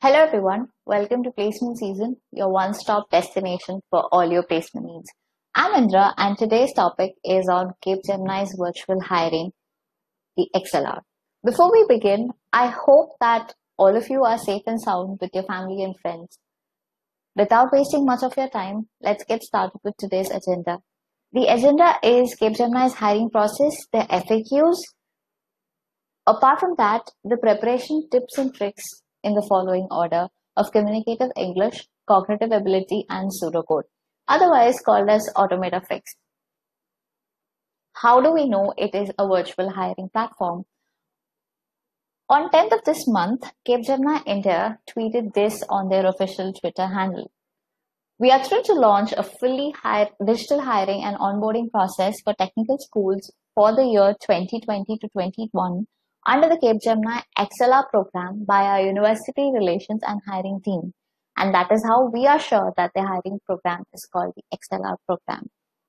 Hello everyone, welcome to Placement Season, your one-stop destination for all your placement needs. I'm Indra and today's topic is on Capgemini's virtual hiring, the XLR. Before we begin, I hope that all of you are safe and sound with your family and friends. Without wasting much of your time, let's get started with today's agenda. The agenda is Capgemini's hiring process, the FAQs. Apart from that, the preparation tips and tricks in the following order of communicative English, cognitive ability, and pseudocode, otherwise called as Automata Fix. How do we know it is a virtual hiring platform? On 10th of this month, Capgemini India tweeted this on their official Twitter handle. We are thrilled to launch a fully digital hiring and onboarding process for technical schools for the year 2020 to 21 under the Capgemini XLR program by our University Relations and Hiring team. And that is how we are sure that the hiring program is called the XLR program.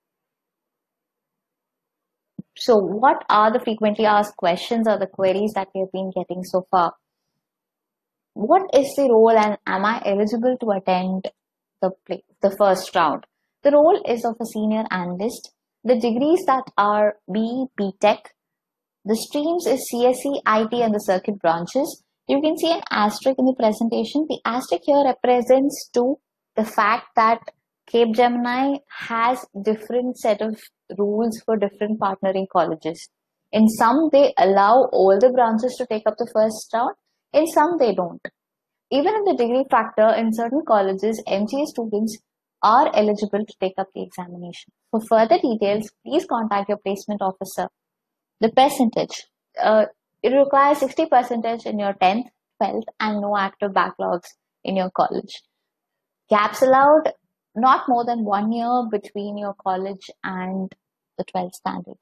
So what are the frequently asked questions or the queries that we have been getting so far? What is the role and am I eligible to attend the first round? The role is of a senior analyst. The degrees that are BE, BTech. The streams is CSE, IT and the circuit branches. You can see an asterisk in the presentation. The asterisk here represents to the fact that Capgemini has different set of rules for different partnering colleges. In some, they allow all the branches to take up the first round. In some, they don't. Even in the degree factor, in certain colleges, MCA students are eligible to take up the examination. For further details, please contact your placement officer. The percentage. It requires 60% in your 10th, 12th, and no active backlogs in your college. Gaps allowed, not more than 1 year between your college and the 12th standard.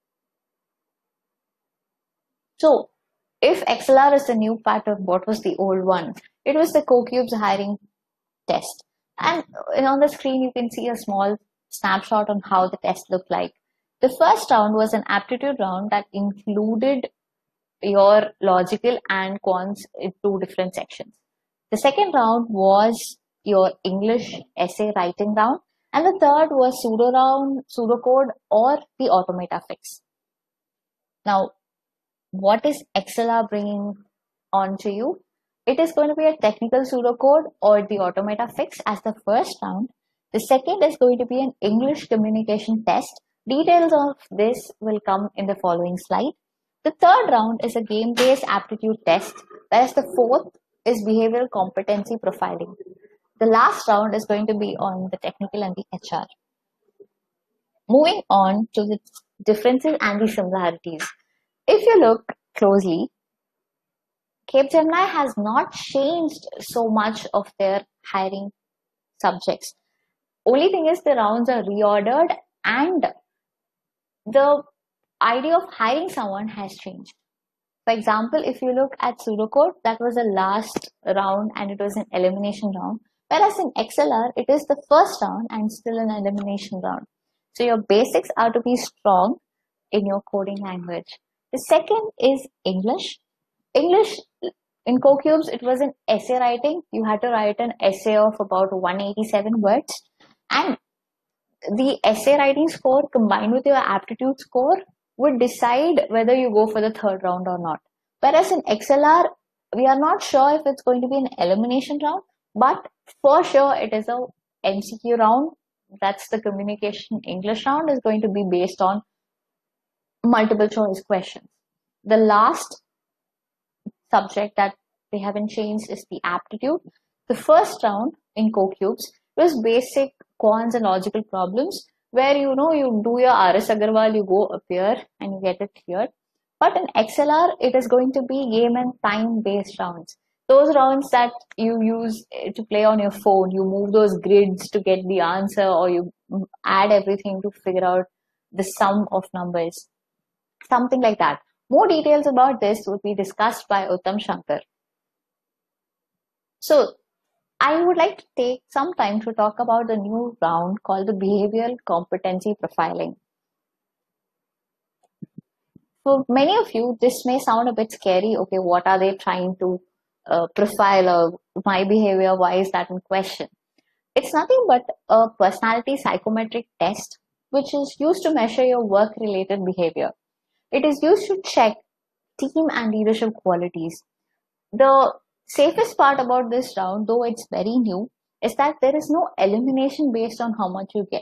So, if XLR is the new pattern, what was the old one? It was the CoCube's hiring test. And on the screen, you can see a small snapshot on how the test looked like. The first round was an aptitude round that included your logical and quants in two different sections. The second round was your English essay writing round. And the third was pseudocode or the Automata Fix. Now, what is XLR bringing on to you? It is going to be a technical pseudocode or the Automata Fix as the first round. The second is going to be an English communication test. Details of this will come in the following slide. The third round is a game-based aptitude test, whereas the fourth is behavioral competency profiling. The last round is going to be on the technical and the HR. Moving on to the differences and the similarities. If you look closely, Capgemini has not changed so much of their hiring subjects. Only thing is the rounds are reordered and the idea of hiring someone has changed. For example, if you look at pseudocode, that was the last round and it was an elimination round. Whereas in XLR, it is the first round and still an elimination round. So your basics are to be strong in your coding language. The second is English. English in CoCubes, it was an essay writing. You had to write an essay of about 187 words. And the essay writing score combined with your aptitude score would decide whether you go for the third round or not. Whereas in XLR, we are not sure if it's going to be an elimination round, but for sure it is a MCQ round. That's the communication English round is going to be based on multiple choice questions. The last subject that they haven't changed is the aptitude. The first round in CoCubes was basic quants and logical problems where you do your RS Agarwal, you go up here and you get it cleared. But in XLR, it is going to be game and time based rounds. Those rounds that you use to play on your phone, you move those grids to get the answer or you add everything to figure out the sum of numbers. Something like that. More details about this would be discussed by Uttam Shankar. So, I would like to take some time to talk about the new round called the behavioral competency profiling. For many of you, this may sound a bit scary. Okay, what are they trying to profile or my behavior, why is that in question? It's nothing but a personality psychometric test, which is used to measure your work related behavior. It is used to check team and leadership qualities. The safest part about this round, though it's very new, is that there is no elimination based on how much you get.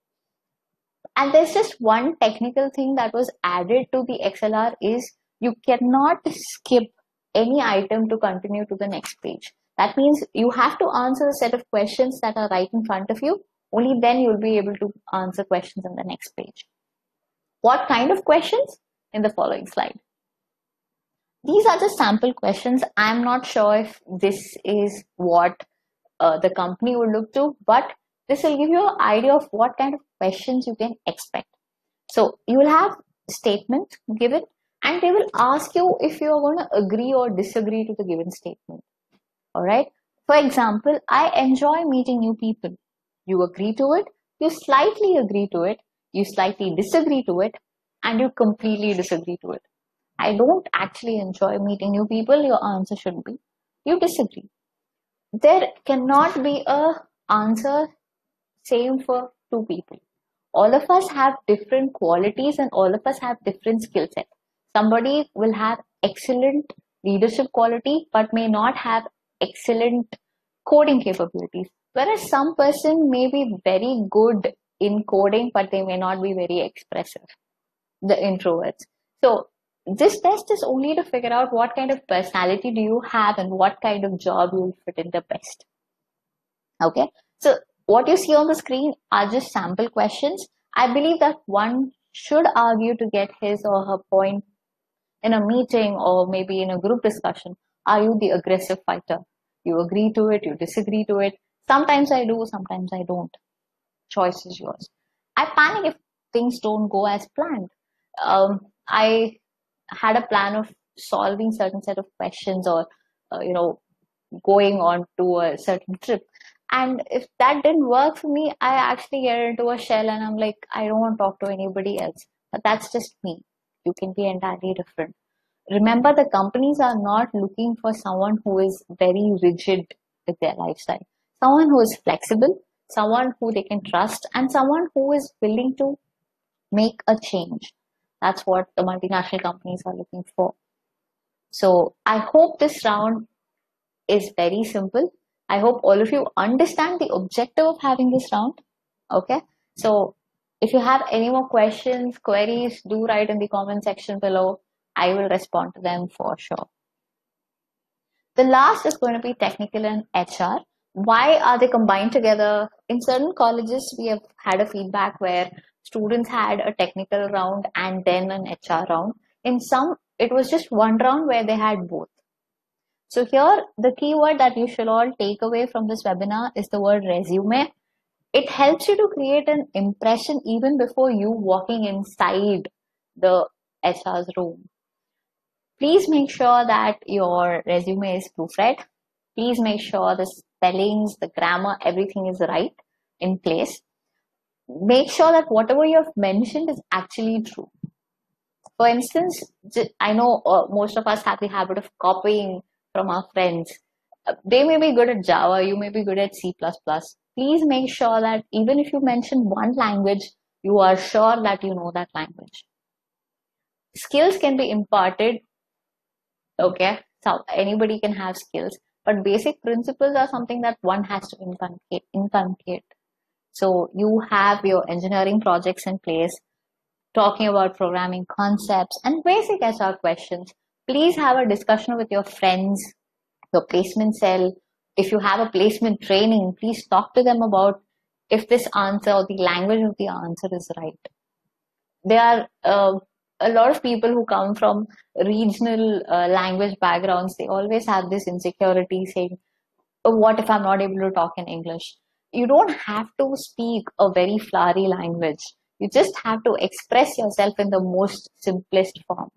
And there's just one technical thing that was added to the XLR is you cannot skip any item to continue to the next page. That means you have to answer a set of questions that are right in front of you. Only then you'll be able to answer questions in the next page. What kind of questions? In the following slide. These are just sample questions. I'm not sure if this is what the company would look to, but this will give you an idea of what kind of questions you can expect. So you will have statements given and they will ask you if you are going to agree or disagree to the given statement. All right. For example, I enjoy meeting new people. You agree to it, you slightly agree to it, you slightly disagree to it, and you completely disagree to it. I don't actually enjoy meeting new people. Your answer should be you disagree. There cannot be a answer same for two people. All of us have different qualities and all of us have different skill sets. Somebody will have excellent leadership quality but may not have excellent coding capabilities. Whereas some person may be very good in coding but they may not be very expressive, the introverts. So this test is only to figure out what kind of personality do you have and what kind of job you will fit in the best. Okay, so what you see on the screen are just sample questions. I believe that one should argue to get his or her point in a meeting or maybe in a group discussion. Are you the aggressive fighter? You agree to it, you disagree to it. Sometimes I do, sometimes I don't. Choice is yours. I panic if things don't go as planned. I had a plan of solving certain set of questions or going on to a certain trip, and if that didn't work for me, I actually get into a shell and I'm like, I don't want to talk to anybody else. But that's just me. You can be entirely different. Remember, the companies are not looking for someone who is very rigid with their lifestyle, someone who is flexible, someone who they can trust, and someone who is willing to make a change. That's what the multinational companies are looking for. So I hope this round is very simple. I hope all of you understand the objective of having this round. Okay. So if you have any more questions, queries, do write in the comment section below. I will respond to them for sure. The last is going to be technical and HR. Why are they combined together? In certain colleges, we have had a feedback where students had a technical round and then an HR round. In some, it was just one round where they had both. So here, the keyword that you should all take away from this webinar is the word resume. It helps you to create an impression even before you walking inside the HR's room. Please make sure that your resume is proofread. Please make sure the spellings, the grammar, everything is right in place. Make sure that whatever you have mentioned is actually true. For instance, I know most of us have the habit of copying from our friends. They may be good at Java, you may be good at C++. Please make sure that even if you mention one language, you are sure that you know that language. Skills can be imparted. Okay, so anybody can have skills, but basic principles are something that one has to inculcate. So you have your engineering projects in place, talking about programming concepts and basic HR questions. Please have a discussion with your friends, your placement cell. If you have a placement training, please talk to them about if this answer or the language of the answer is right. There are a lot of people who come from regional language backgrounds. They always have this insecurity saying, oh, what if I'm not able to talk in English? You don't have to speak a very flowery language. You just have to express yourself in the most simplest form.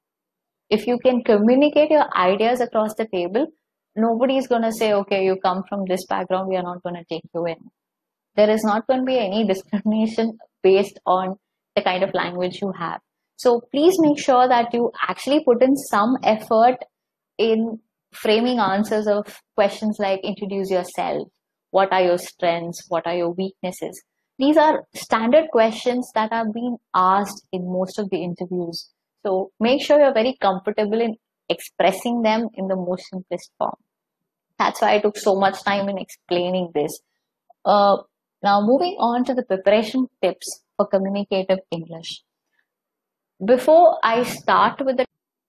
If you can communicate your ideas across the table, nobody is going to say, okay, you come from this background, we are not going to take you in. There is not going to be any discrimination based on the kind of language you have. So please make sure that you actually put in some effort in framing answers of questions like introduce yourself, what are your strengths, what are your weaknesses. These are standard questions that are being asked in most of the interviews. So make sure you're very comfortable in expressing them in the most simplest form. That's why I took so much time in explaining this. Uh, Now, moving on to the preparation tips for communicative English. Before I start with the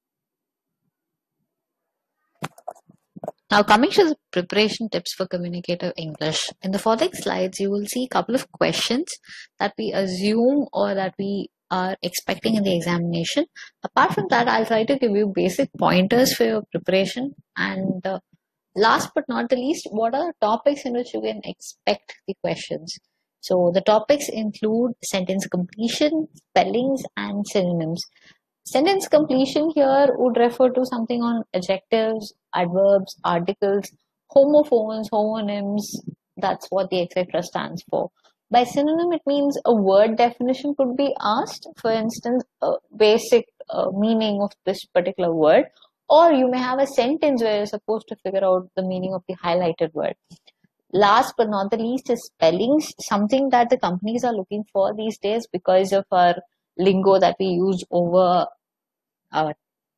Now, coming to the preparation tips for communicative English, in the following slides, you will see a couple of questions that we assume or that we are expecting in the examination. Apart from that, I'll try to give you basic pointers for your preparation. And last but not the least, what are the topics in which you can expect the questions? So the topics include sentence completion, spellings, and synonyms. Sentence completion here would refer to something on adjectives, adverbs, articles, homophones, homonyms. That's what the etc. stands for. By synonym, it means a word definition could be asked. For instance, a basic meaning of this particular word, or you may have a sentence where you're supposed to figure out the meaning of the highlighted word. Last but not the least is spellings, something that the companies are looking for these days because of our lingo that we use over our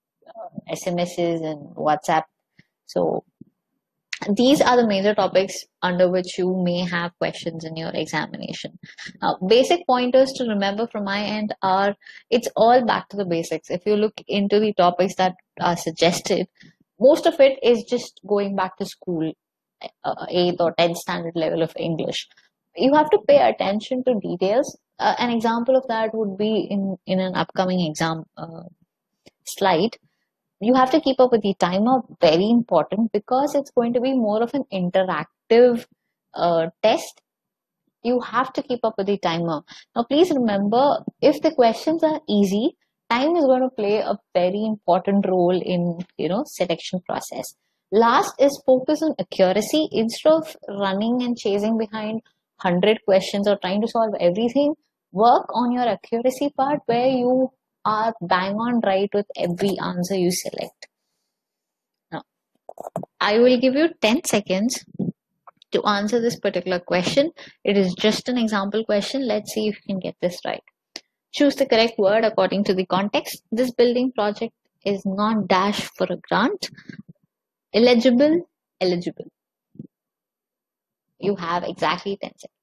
SMSs and WhatsApp. So these are the major topics under which you may have questions in your examination. Basic pointers to remember from my end are it's all back to the basics. If you look into the topics that are suggested, most of it is just going back to school, 8th or 10th standard level of English. You have to pay attention to details. An example of that would be in an upcoming exam slide. You have to keep up with the timer, very important, because it's going to be more of an interactive test. You have to keep up with the timer. Now, please remember, if the questions are easy, time is going to play a very important role in, selection process. Last is focus on accuracy. Instead of running and chasing behind 100 questions or trying to solve everything, work on your accuracy part where you are bang on right with every answer you select. Now, I will give you 10 seconds to answer this particular question. It is just an example question. Let's see if you can get this right. Choose the correct word according to the context. This building project is not dash for a grant. Eligible, eligible. You have exactly 10 seconds.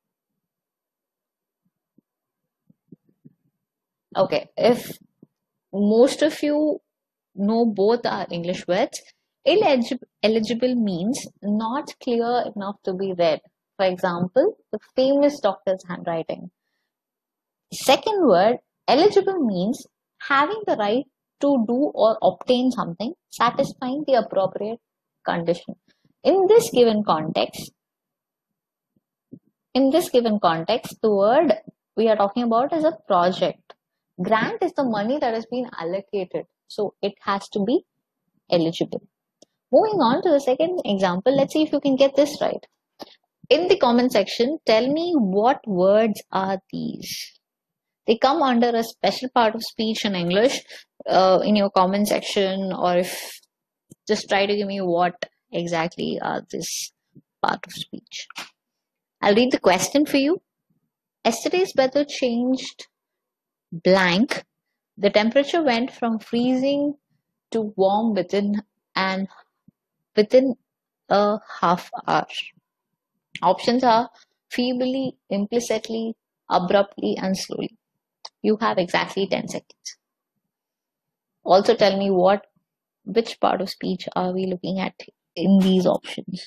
Okay, if most of you know both are English words, eligible means not clear enough to be read. For example, the famous doctor's handwriting. Second word, eligible means having the right to do or obtain something, satisfying the appropriate condition. In this given context, the word we are talking about is a project. Grant is the money that has been allocated, so it has to be eligible. Moving on to the second example, let's see if you can get this right. In the comment section, tell me what words are these. They come under a special part of speech in English in your comment section, or if just try to give me what exactly are this part of speech. I'll read the question for you. Yesterday's weather changed blank. The temperature went from freezing to warm within a half hour. Options are feebly, implicitly, abruptly, and slowly. You have exactly 10 seconds. Also tell me which part of speech are we looking at in these options.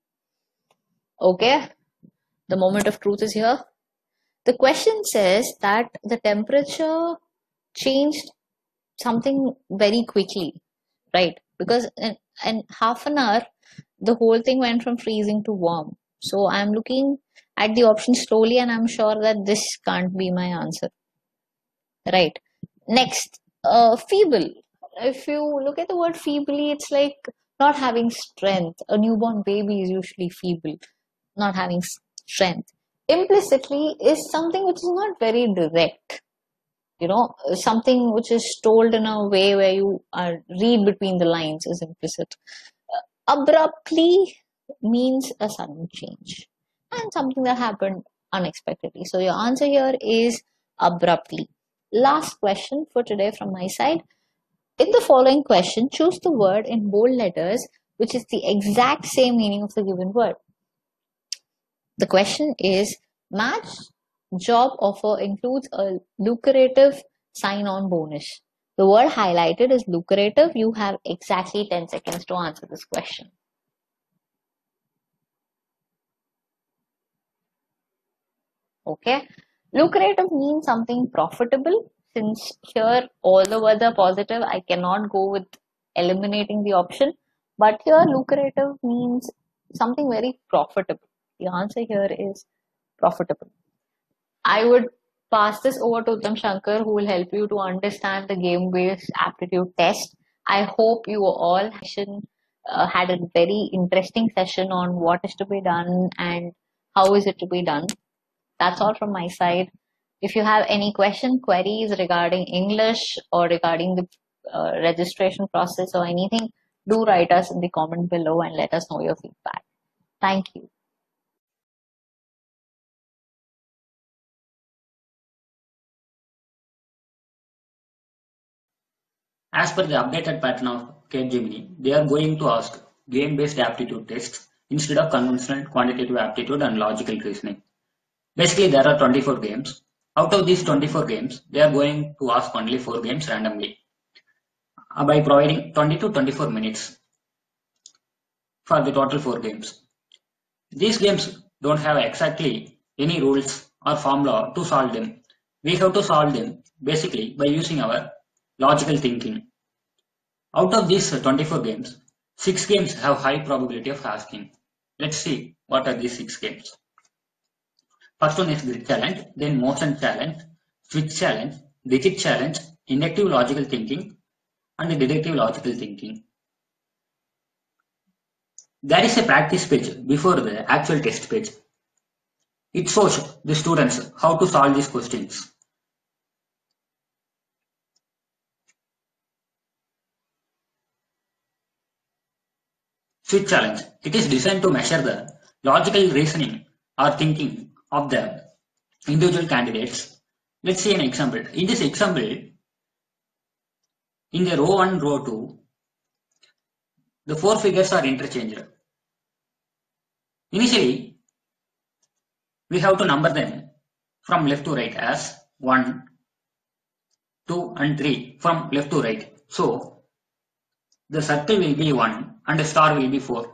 Okay, the moment of truth is here. The question says that the temperature changed something very quickly, right? Because in half an hour, the whole thing went from freezing to warm. So I'm looking at the option slowly, and I'm sure that this can't be my answer. Right. Next, feeble. If you look at the word feebly, it's like not having strength. A newborn baby is usually feeble, not having strength. Implicitly is something which is not very direct. something which is told in a way where you read between the lines is implicit. Abruptly means a sudden change and something that happened unexpectedly. So your answer here is abruptly. Last question for today from my side. In the following question, choose the word in bold letters which is the exact same meaning of the given word. The question is, match job offer includes a lucrative sign-on bonus. The word highlighted is lucrative. You have exactly 10 seconds to answer this question. Okay. Lucrative means something profitable. Since here all the words are positive, I cannot go with eliminating the option. But here lucrative means something very profitable. The answer here is profitable. I would pass this over to Uttam Shankar, who will help you to understand the game-based aptitude test. I hope you all had a very interesting session on what is to be done and how is it to be done. That's all from my side. If you have any queries regarding English or regarding the registration process or anything, do write us in the comment below and let us know your feedback. Thank you. As per the updated pattern of Capgemini, they are going to ask game-based aptitude tests instead of conventional quantitative aptitude and logical reasoning. Basically, there are 24 games. Out of these 24 games, they are going to ask only 4 games randomly by providing 20 to 24 minutes for the total 4 games. These games don't have exactly any rules or formula to solve them. We have to solve them basically by using our logical thinking. Out of these 24 games, 6 games have high probability of asking. Let's see what are these 6 games. First one is grid challenge, then motion challenge, switch challenge, digit challenge, inductive logical thinking, and deductive logical thinking. There is a practice page before the actual test page. It shows the students how to solve these questions. Switch challenge. It is designed to measure the logical reasoning or thinking of the individual candidates. Let's see an example. In this example, in the row 1, row 2, the 4 figures are interchanged. Initially, we have to number them from left to right as 1, 2 and 3 from left to right. So, the circle will be 1 and the star will be 4.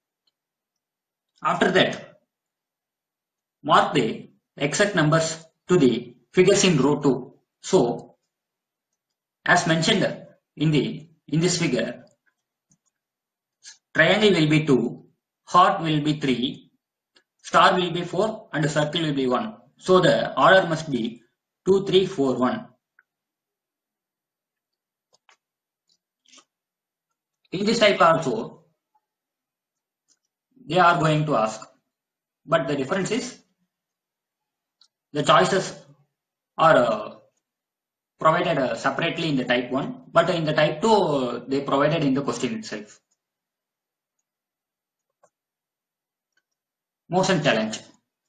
After that, mark the exact numbers to the figures in row 2. So, as mentioned in this figure, triangle will be 2, heart will be 3, star will be 4 and the circle will be 1. So the order must be 2, 3, 4, 1. In this type also, they are going to ask. But the difference is, the choices are provided separately in the type 1, but in the type 2, they provided in the question itself. Motion challenge.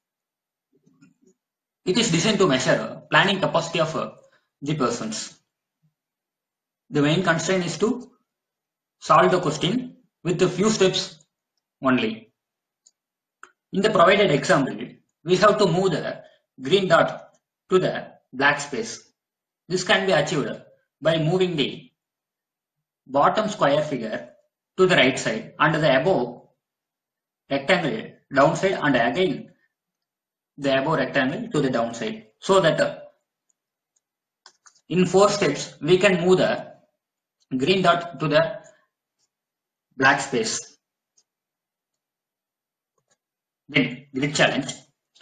It is designed to measure planning capacity of the persons. The main constraint is to solve the question with a few steps only. In the provided example, we have to move the green dot to the black space. This can be achieved by moving the bottom square figure to the right side and the above rectangle downside and again the above rectangle to the downside, so that in 4 steps we can move the green dot to the black space. Then grid challenge.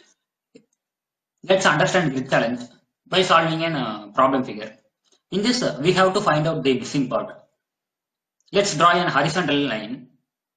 Let's understand grid challenge by solving a problem figure. In this, we have to find out the missing part. Let's draw a horizontal line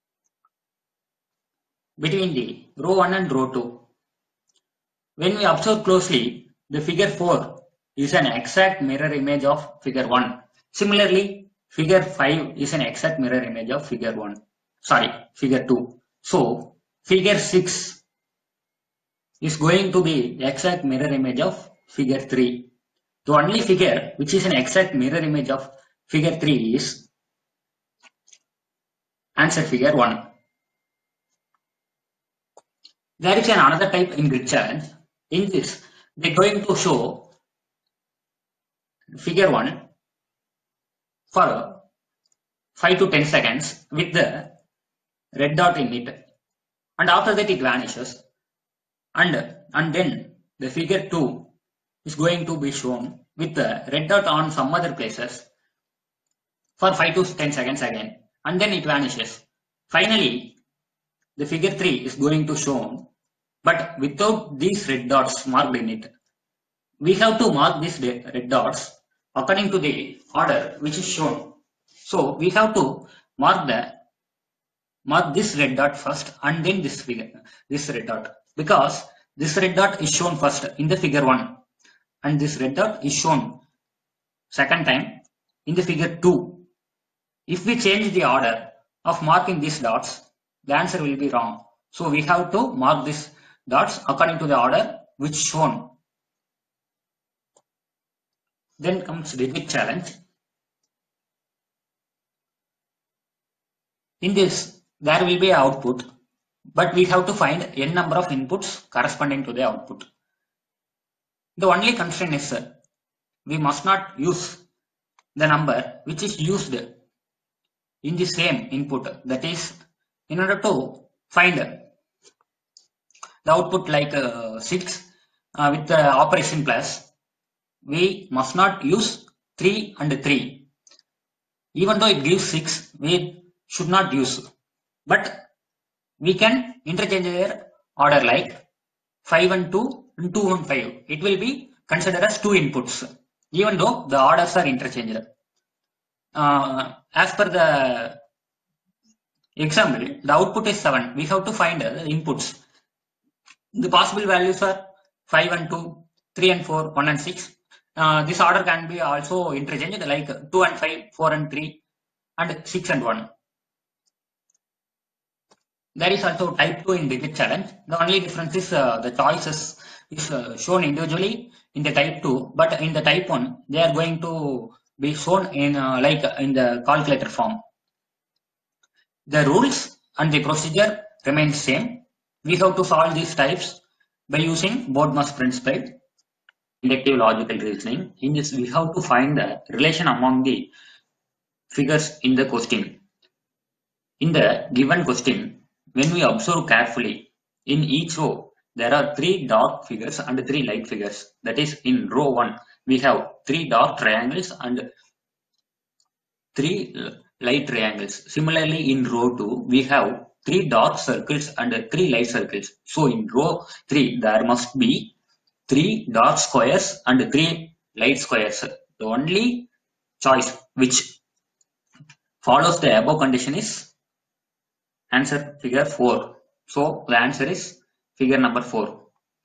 between the row 1 and row 2. When we observe closely, the figure 4 is an exact mirror image of figure 1. Similarly, figure 5 is an exact mirror image of figure 1. Sorry, figure 2. So, figure 6 is going to be exact mirror image of figure 3. The only figure which is an exact mirror image of figure 3 is answer figure 1. There is another type in grid challenge. In this, they are going to show figure 1 for 5 to 10 seconds with the red dot in it, and after that it vanishes, and then the figure 2 is going to be shown with the red dot on some other places for 5 to 10 seconds again, and then it vanishes. Finally, the figure 3 is going to shown, but without these red dots marked in it. We have to mark these red dots according to the order which is shown. So we have to mark this red dot first and then this red dot, because this red dot is shown first in the figure 1 and this red dot is shown second time in the figure 2. If we change the order of marking these dots, the answer will be wrong. So we have to mark these dots according to the order which is shown. Then comes digit challenge. In this, there will be an output, but we have to find n number of inputs corresponding to the output. The only constraint is we must not use the number which is used in the same input. That is, in order to find the output like 6 with the operation plus, we must not use 3 and 3. Even though it gives 6, we should not use. But we can interchange their order like 5 and 2 and 2 and 5. It will be considered as 2 inputs, even though the orders are interchanged. As per the example, the output is 7. We have to find the inputs. The possible values are 5 and 2, 3 and 4, 1 and 6. This order can be also interchanged like 2 and 5, 4 and 3, and 6 and 1. There is also type 2 in digit challenge. The only difference is the choices is shown individually in the type 2, but in the type 1, they are going to be shown in like in the calculator form. The rules and the procedure remain same. We have to solve these types by using BODMAS principle, inductive logical reasoning. In this, we have to find the relation among the figures in the question. In the given question, when we observe carefully, in each row, there are 3 dark figures and 3 light figures. That is, in row 1, we have 3 dark triangles and 3 light triangles. Similarly, in row 2, we have 3 dark circles and 3 light circles. So, in row 3, there must be 3 dark squares and 3 light squares. The only choice which follows the above condition is answer figure 4. So the answer is figure number 4.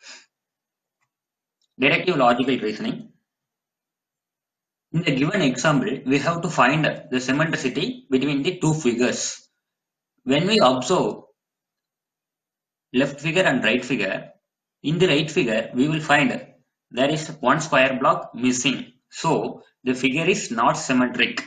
Deductive logical reasoning. In the given example, we have to find the symmetricity between the two figures. When we observe left figure and right figure, in the right figure, we will find there is one square block missing. So the figure is not symmetric.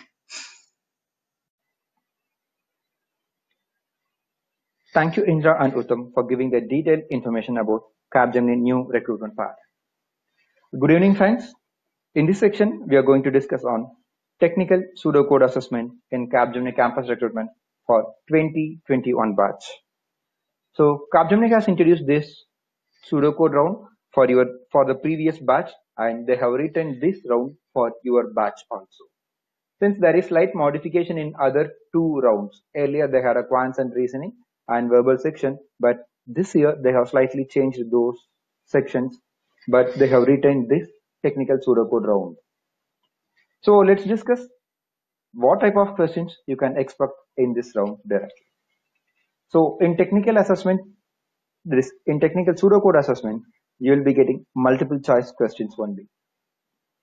Thank you, Indra and Uttam, for giving the detailed information about Capgemini new recruitment path. Good evening, friends. In this section, we are going to discuss on technical pseudocode assessment in Capgemini campus recruitment for 2021 batch. So Capgemini has introduced this pseudocode round for the previous batch, and they have written this round for your batch also. Since there is slight modification in other 2 rounds, earlier they had a quants and reasoning and verbal section, but this year they have slightly changed those sections, but they have retained this technical pseudocode round. So let's discuss what type of questions you can expect in this round directly. So in technical assessment, in technical pseudocode assessment, you will be getting multiple choice questions only.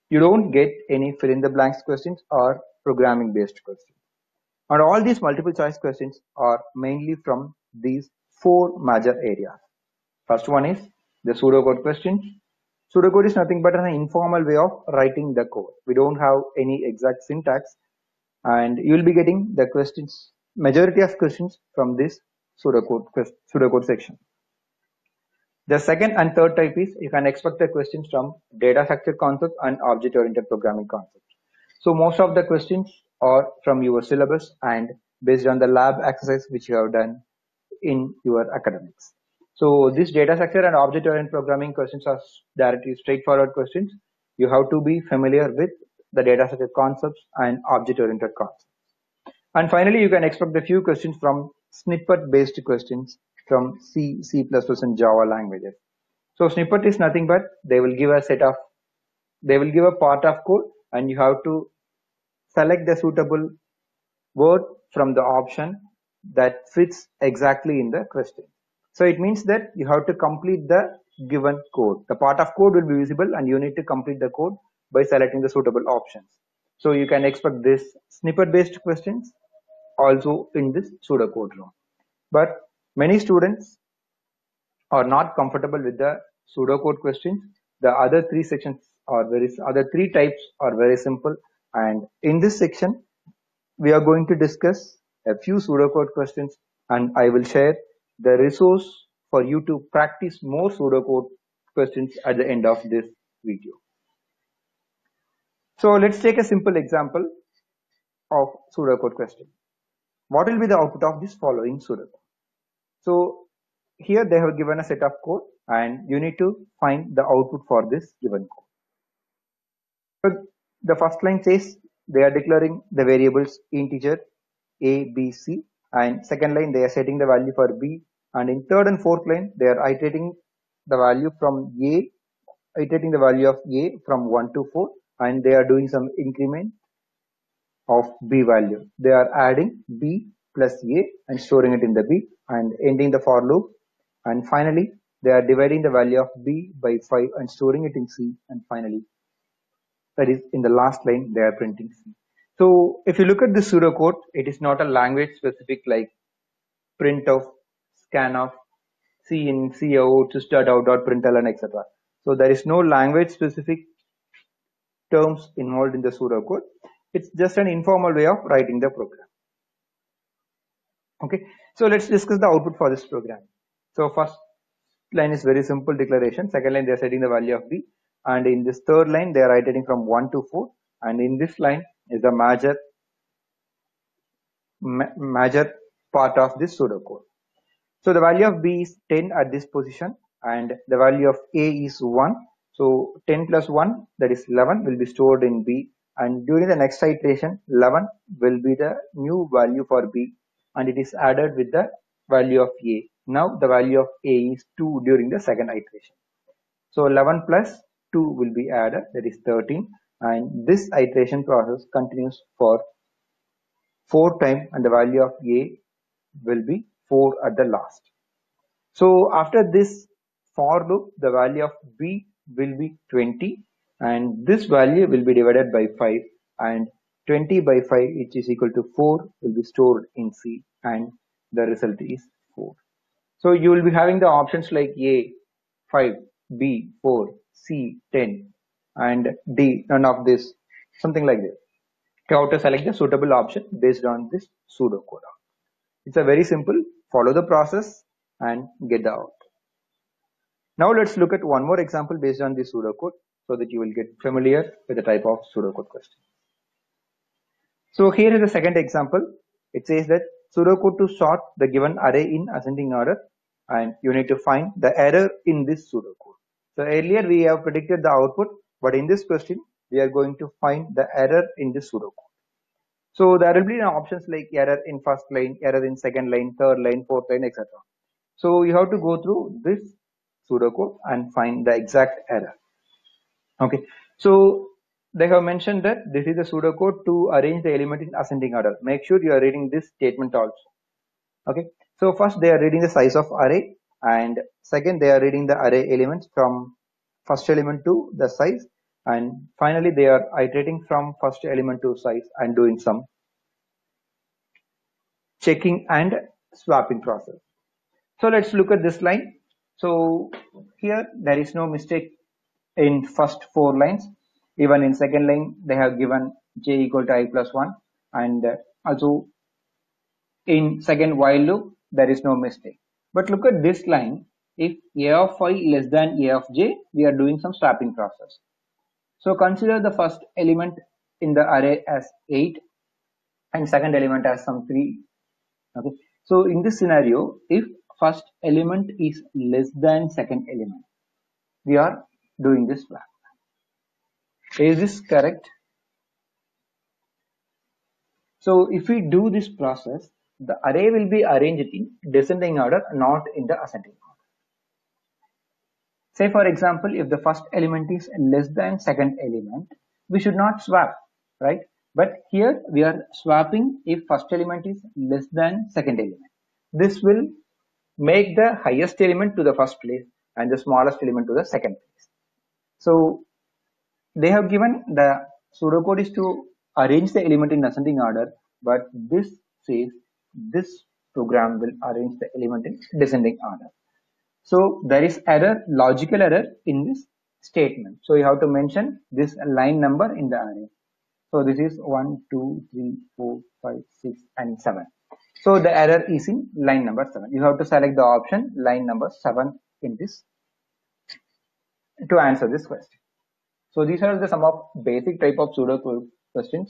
You don't get any fill in the blanks questions or programming based questions. And all these multiple choice questions are mainly from these four major areas. First one is the pseudocode questions. Pseudocode is nothing but an informal way of writing the code. We don't have any exact syntax, and you will be getting the questions, majority of questions from this pseudocode section. The second and third type is you can expect the questions from data structure concepts and object-oriented programming concepts. So most of the questions are from your syllabus and based on the lab exercise which you have done in your academics. So this data structure and object-oriented programming questions are directly straightforward questions. You have to be familiar with the data structure concepts and object-oriented concepts. And finally, you can expect a few questions from snippet-based questions from C, C++, and Java languages. So snippet is nothing but they will give a part of code, and you have to select the suitable word from the option that fits exactly in the question. So it means that you have to complete the given code. The part of code will be visible, and you need to complete the code by selecting the suitable options. So you can expect this snippet-based questions also in this pseudocode room. But many students are not comfortable with the pseudocode questions. The other three types are very simple, and in this section we are going to discuss a few pseudocode questions, and I will share the resource for you to practice more pseudocode questions at the end of this video. So let's take a simple example of pseudocode question. What will be the output of this following pseudocode? So here they have given a set of code, and you need to find the output for this given code. So the first line says they are declaring the variables integer a, b, c, and second line they are setting the value for b, and in third and fourth line they are iterating the value of a from 1 to 4, and they are doing some increment of b value. They are adding b plus a and storing it in the b and ending the for loop, and finally they are dividing the value of b by 5 and storing it in c, and finally that is in the last line they are printing c. So if you look at this pseudocode, it is not a language specific like printf, scanf, cin, cout, sys.out, println, etc. So there is no language specific terms involved in the pseudocode. It's just an informal way of writing the program. Okay, so let's discuss the output for this program. So first line is very simple declaration. Second line they are setting the value of b, and in this third line they are iterating from 1 to 4, and in this line is the major part of this pseudocode. So the value of b is 10 at this position, and the value of a is 1. So 10 plus 1, that is 11, will be stored in b, and during the next iteration 11 will be the new value for b, and it is added with the value of a. Now the value of a is 2 during the second iteration. So 11 plus 2 will be added, that is 13, and this iteration process continues for 4 times, and the value of a will be 4 at the last. So after this for loop, the value of b will be 20, and this value will be divided by 5, and 20 by 5, which is equal to 4, will be stored in c, and the result is 4. So you will be having the options like a 5, b 4, c 10, and d none of this, something like this. You have to select the suitable option based on this pseudocode. It's a very simple, follow the process and get the output. Now let's look at one more example based on this pseudocode so that you will get familiar with the type of pseudocode question. So here is the second example. It says that pseudocode to sort the given array in ascending order, and you need to find the error in this pseudocode. So earlier we have predicted the output, but in this question we are going to find the error in this pseudocode. So there will be options like error in first line, error in second line, third line, fourth line, etc. So you have to go through this pseudocode and find the exact error. Okay, so they have mentioned that this is the pseudocode to arrange the element in ascending order. Make sure you are reading this statement also. Okay, so first they are reading the size of array, and second they are reading the array elements from first element to the size, and finally they are iterating from first element to size and doing some checking and swapping process. So let's look at this line. So here there is no mistake in first 4 lines. Even in second line they have given j equal to I plus 1, and also in second while loop there is no mistake. But look at this line. If a of I less than a of j, we are doing some swapping process. So consider the first element in the array as 8 and second element as some 3. Okay. So in this scenario, if first element is less than second element, we are doing this swap. Is this correct? So if we do this process, the array will be arranged in descending order, not in the ascending order. Say for example, if the first element is less than second element, we should not swap, right? But here we are swapping if first element is less than second element. This will make the highest element to the first place and the smallest element to the second place. So they have given the pseudocode is to arrange the element in ascending order, but this says this program will arrange the element in descending order. So there is error, logical error in this statement. So you have to mention this line number in the array. So this is 1, 2, 3, 4, 5, 6 and 7. So the error is in line number 7. You have to select the option line number 7 in this to answer this question. So these are the some of basic type of pseudocode questions.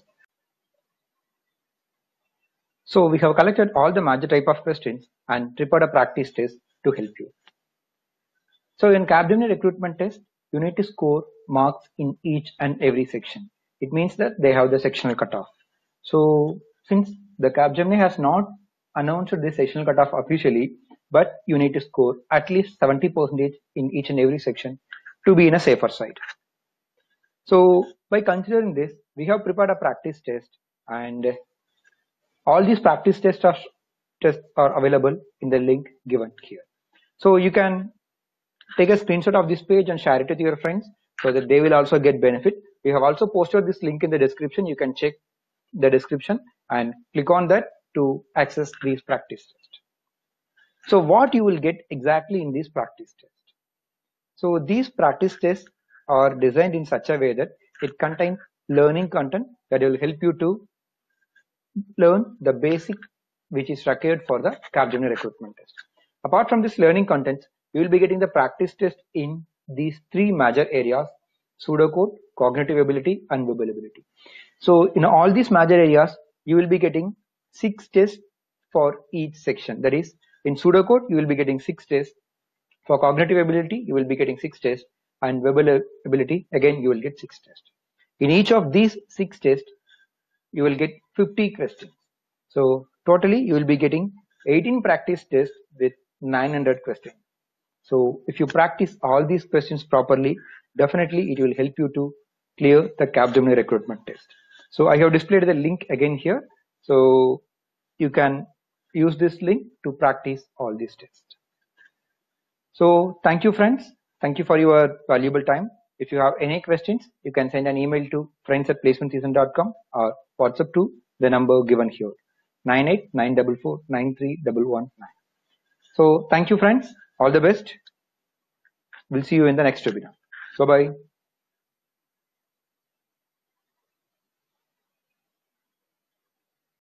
So we have collected all the major type of questions and prepared a practice test to help you. So in Capgemini recruitment test, you need to score marks in each and every section. It means that they have the sectional cutoff. So since the Capgemini has not announced this sectional cutoff officially, but you need to score at least 70% in each and every section to be in a safer side. So by considering this, we have prepared a practice test, and all these practice tests are available in the link given here. So you can take a screenshot of this page and share it with your friends so that they will also get benefit. We have also posted this link in the description. You can check the description and click on that to access these practice tests. So what you will get exactly in these practice tests? So these practice tests are designed in such a way that it contains learning content that will help you to learn the basic which is required for the Capgemini recruitment test. Apart from this learning content, you will be getting the practice test in these 3 major areas: pseudocode, cognitive ability and verbal ability. So in all these major areas, you will be getting 6 tests for each section. That is, in pseudocode, you will be getting 6 tests. For cognitive ability, you will be getting 6 tests, and verbal ability, again, you will get 6 tests. In each of these 6 tests, you will get 50 questions. So totally, you will be getting 18 practice tests with 900 questions. So if you practice all these questions properly, definitely it will help you to clear the Capgemini recruitment test. So I have displayed the link again here. So you can use this link to practice all these tests. So thank you, friends. Thank you for your valuable time. If you have any questions, you can send an email to friends@placementseason.com or WhatsApp to the number given here, 9894493119. So thank you, friends. All the best. We'll see you in the next webinar. Bye-bye.